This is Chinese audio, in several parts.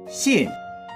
信。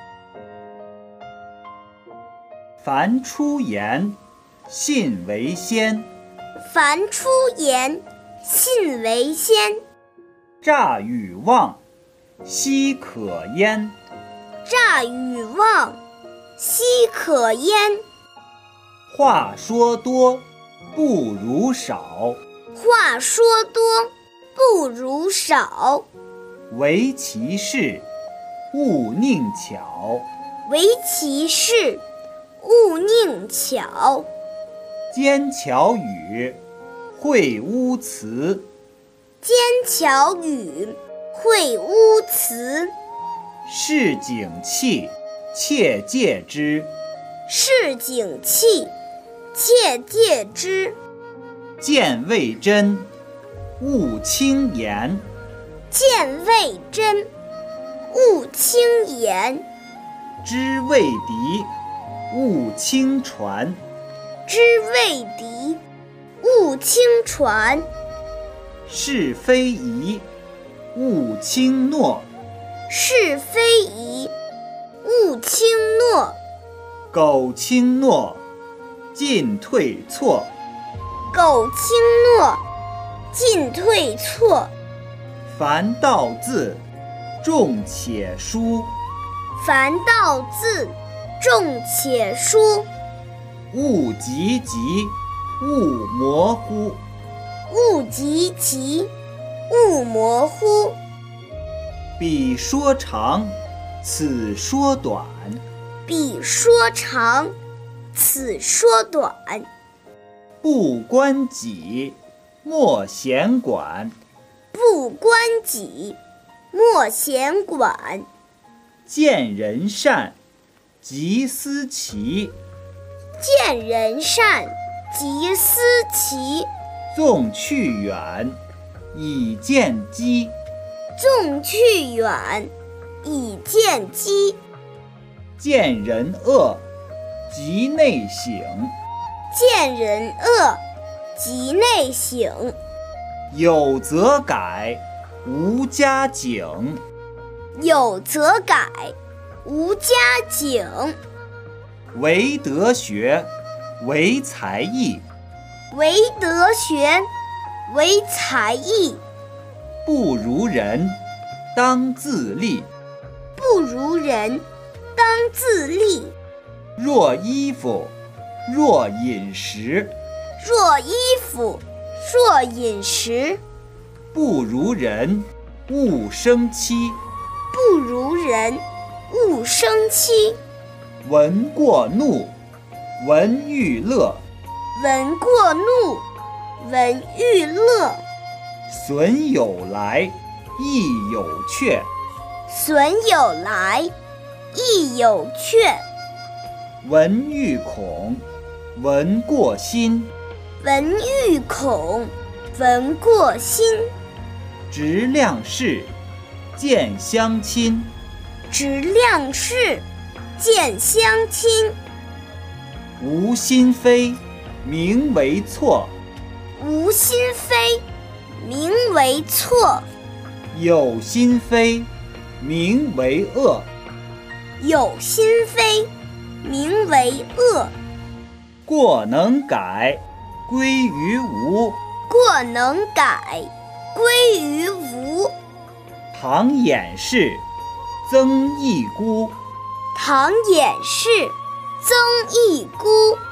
凡出言，信为先。 凡出言，信为先。 诈与妄，奚可焉？ 诈与妄，奚可焉？ 话说多，不如少。 话说多，不如少。 唯其事，勿佞巧。 唯其事，勿佞巧。 奸巧语，秽污词。 奸巧语，秽污词。 市井气，切戒之。 市井气，切戒之。 见未真，勿轻言。 见未真，勿轻言。 知未敌，勿轻传。 知未敌，勿轻传。 是非疑，勿轻诺。 是非疑，勿轻诺。 苟轻诺，进退错。 苟轻诺，进退错。 凡道字，重且疏。 凡道字，重且疏。 勿急急，勿模糊。 勿急急，勿模糊。 彼说长，此说短。 彼说长，此说短。 不关己，莫闲管。 不关己，莫闲管。 见人善，即思齐。 见人善，即思齐。 纵去远，以见机。 纵去远，以见机。 见人恶，即内省。 见人恶，即内省。 有则改，无加警。 有则改，无加警。 唯德学，唯才艺。 唯德学，唯才艺。 不如人，当自砺。 不如人，当自砺。 若衣服，若饮食。 若衣服，若饮食。 不如人，勿生戚。 不如人，勿生戚。 闻过怒，闻欲乐。 闻过怒，闻欲乐。 损有来，亦有却。 损有来，亦有却。 闻欲恐，闻过心。 闻欲恐，闻过心。 直量事，见相亲。 直量事，见相亲。 无心非，名为错。 无心非，名为错。 有心非，名为恶。 有心非，名为恶。 过能改，归于无。 过能改，归于无。 唐掩饰，曾益孤。 唐掩饰，曾益孤。